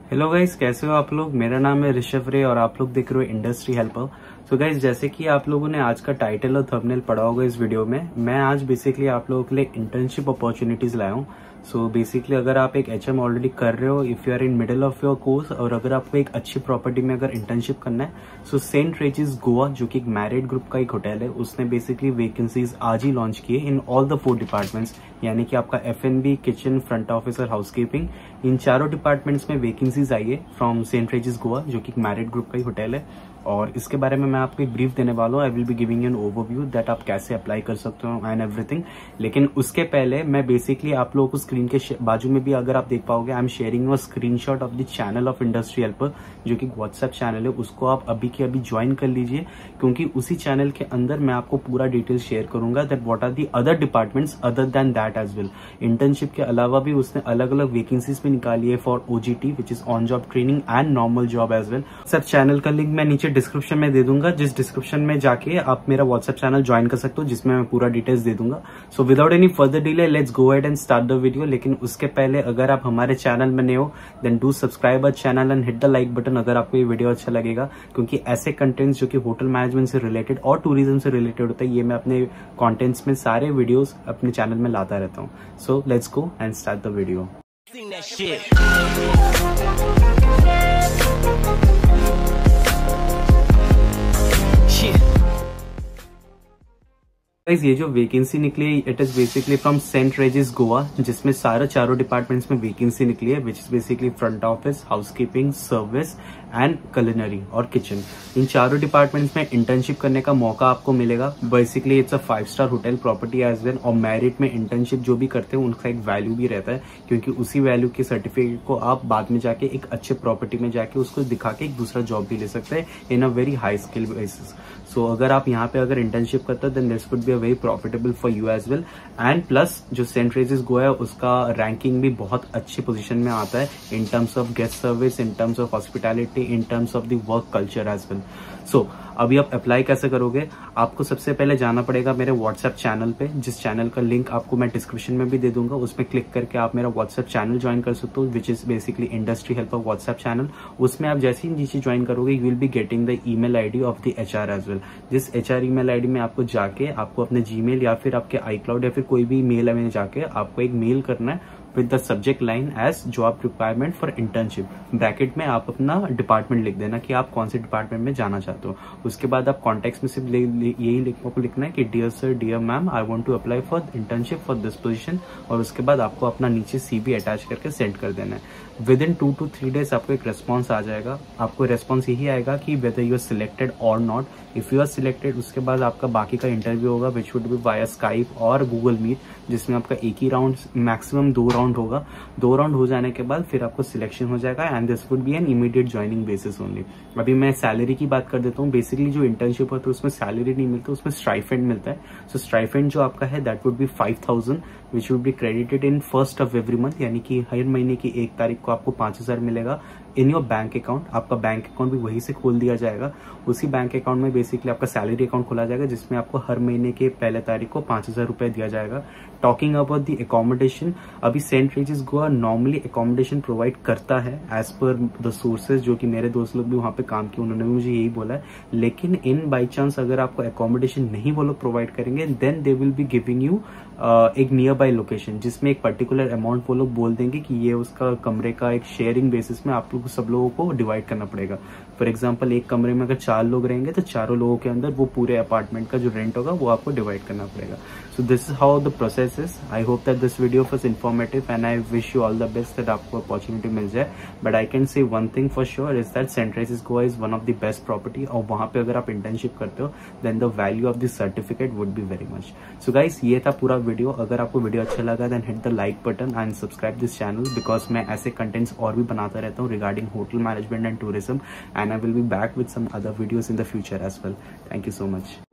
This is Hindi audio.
हेलो गाइस, कैसे हो आप लोग। मेरा नाम है ऋषभ रे और आप लोग देख रहे हो इंडस्ट्री हेल्पर। सो गाइस, जैसे कि आप लोगों ने आज का टाइटल और थंबनेल पढ़ा होगा इस वीडियो में, मैं आज बेसिकली आप लोगों के लिए इंटर्नशिप अपॉर्चुनिटीज लाया हूँ। सो बेसिकली अगर आप एक एचएम ऑलरेडी कर रहे हो, if you are in middle of your course, और अगर आपको एक अच्छी प्रॉपर्टी में अगर इंटर्नशिप करना है, सो सेंट रेजिस गोवा, जो कि एक मैरिड ग्रुप का एक होटल है, उसने बेसिकली वैकेंसीज आज ही लॉन्च किए इन ऑल द 4 डिपार्टमेंट्स, यानी कि आपका एफएनबी, किचन, फ्रंट ऑफिस और हाउसकीपिंग, इन चारों डिपार्टमेंट्स में वैकेंसीज आई है फ्रॉम सेंट रेजिस गोवा, जो कि एक मैरिड ग्रुप का ही होटल है। और इसके बारे में मैं आपको एक ब्रीफ देने वाला हूँ। I will be giving an overview that आप कैसे अप्लाई कर सकते हो एंड एवरीथिंग। लेकिन उसके पहले मैं बेसिकली आप लोगों को स्क्रीन के बाजू में भी अगर आप देख पाओगे, I am sharing a screenshot of the channel of industry helper, जो कि व्हाट्सएप चैनल है। उसको आप अभी के अभी ज्वाइन कर लीजिए, क्योंकि उसी चैनल के अंदर मैं आपको पूरा डिटेल शेयर करूंगा that what are the other departments other than that as well. Internship के अलावा भी उसने अलग अलग वैकेंसीज भी निकाली है for OJT, which is on job training and normal job as well. सब चैनल का लिंक मैं नीचे डिस्क्रिप्शन में दे दूंगा, जिस डिस्क्रिप्शन में जाके आप मेरा व्हाट्सएप चैनल ज्वाइन कर सकते हो, जिसमें मैं पूरा डिटेल्स दे दूंगा। So without any further delay, let's go ahead and start the video. लेकिन उसके पहले अगर आप हमारे चैनल में नए हो, then do subscribe our channel and hit the like button अगर आपको ये वीडियो अच्छा लगेगा, क्योंकि ऐसे कंटेंट्स जो कि होटल मैनेजमेंट से रिलेटेड और टूरिज्म से रिलेटेड होता है, ये मैं अपने कॉन्टेंट्स में सारे वीडियोज अपने चैनल में लाता रहता हूँ। So let's go and start the video. ये जो वैकेंसी निकली है, it is basically from Saint Regis Goa, जिसमें चारों डिपार्टमेंट्स में वैकेंसी निकली है, which is basically front office, housekeeping, service and culinary और किचन। इन चारों डिपार्टमेंट्स में इंटर्नशिप करने का मौका आपको मिलेगा। Basically it's a 5 star hotel property as well. और मैरिट में इंटर्नशिप जो भी करते हैं उनका एक वैल्यू भी रहता है, क्योंकि उसी वैल्यू के सर्टिफिकेट को आप बाद में जाके एक अच्छे प्रॉपर्टी में जाके उसको दिखा के एक दूसरा जॉब भी ले सकते हैं in a very high skill basis. So अगर आप यहाँ पे अगर इंटर्नशिप करते हो, then this would be a very profitable for you as well. And plus जो सेंट रेजिस गोवा है, उसका रैंकिंग भी बहुत अच्छी पोजीशन में आता है in terms of guest service, in terms of hospitality, in terms of the work culture as well. So अभी आप अप्लाई कैसे करोगे? आपको सबसे पहले जाना पड़ेगा मेरे व्हाट्सएप चैनल पे, जिस चैनल का लिंक आपको मैं डिस्क्रिप्शन में भी दे दूंगा। उसमें क्लिक करके आप मेरा व्हाट्सएप चैनल ज्वाइन कर सकते हो, which is basically industry helper WhatsApp channel. उसमें आप जैसे ही नीचे ज्वाइन करोगे, you will be getting the email ID of the HR as well. जिस एचआर ईमेल आईडी में आपको जाके आपको अपने जीमेल या फिर आपके iCloud या फिर कोई भी मेल में जाके आपको एक मेल करना है with the subject line as job requirement for internship. Bracket में आप अपना डिपार्टमेंट लिख देना कि आप कौन से डिपार्टमेंट में जाना चाहते हो। उसके बाद आप कॉन्टेक्स्ट में सिर्फ यही आपको लिखना है कि dear sir, dear ma'am, I want to apply for internship for this position. और उसके बाद आपको अपना नीचे CV अटैच करके सेंड कर देना है। विद इन 2 to 3 days आपको एक रेस्पॉन्स आ जाएगा। आपको रेस्पॉन्स यही आएगा कि वेदर यू आर सिलेक्टेड और not. If you are selected, उसके बाद आपका बाकी का इंटरव्यू होगा, which would be via Skype और गूगल मीट, जिसमें आपका एक ही राउंड, मैक्सिमम 2 राउंड होगा। 2 राउंड हो जाने के बाद फिर आपको सिलेक्शन हो जाएगा and this would be an immediate joining basis only. अभी मैं सैलरी की बात कर देता हूँ। बेसिकली जो इंटर्नशिप होता है उसमें सैलरी नहीं मिलता, उसमें स्टाइपेंड मिलता है। सो स्टाइपेंड जो आपका है that would be 5,000 which would be credited in 1st of every month, यानी कि हर महीने की 1 तारीख को आपको 5,000 मिलेगा इन योर बैंक अकाउंट। आपका बैंक अकाउंट भी वहीं से खोल दिया जाएगा। उसी बैंक अकाउंट में बेसिकली आपका सैलरी अकाउंट खोला जाएगा, जिसमें आपको हर महीने के पहले तारीख को 5,000 रुपए दिया जाएगा। टॉकिंग अबाउट द एकोमोडेशन, अभी saint Regis Goa normally accommodation provide करता है एज पर द सोर्सेज, जो कि मेरे दोस्त लोग भी वहां पे काम किए, उन्होंने भी मुझे यही बोला है। लेकिन इन बाई चांस अगर आपको एकोमोडेशन नहीं वो लोग प्रोवाइड करेंगे, then they will be giving you एक नियर बाई लोकेशन, जिसमें एक पर्टिकुलर अमाउंट वो लोग बोल देंगे कि ये उसका कमरे का एक शेयरिंग बेसिस में आप लोग सब लोगों को डिवाइड करना पड़ेगा। फॉर एग्जाम्पल, एक कमरे में अगर 4 लोग रहेंगे तो चारों लोगों के अंदर वो पूरे अपार्टमेंट का जो रेंट होगा वो आपको डिवाइड करना पड़ेगा। So this is how the process is. I hope that this video was informative and I wish you all the best that आपको अपॉर्चुनिटी मिल जाए। But I can say one thing for sure is that saint Regis Goa is one of the best property, और वहां पे अगर आप इंटर्नशिप करते हो then the value of this certificate would be very much. So guys, ये था पूरा वीडियो। अगर आपको वीडियो अच्छा लगा then hit the like button and subscribe this channel, because मैं ऐसे कंटेंट्स और भी बनाता रहता हूँ regarding hotel management and tourism, and I will be back with some other videos in the future as well. Thank you so much.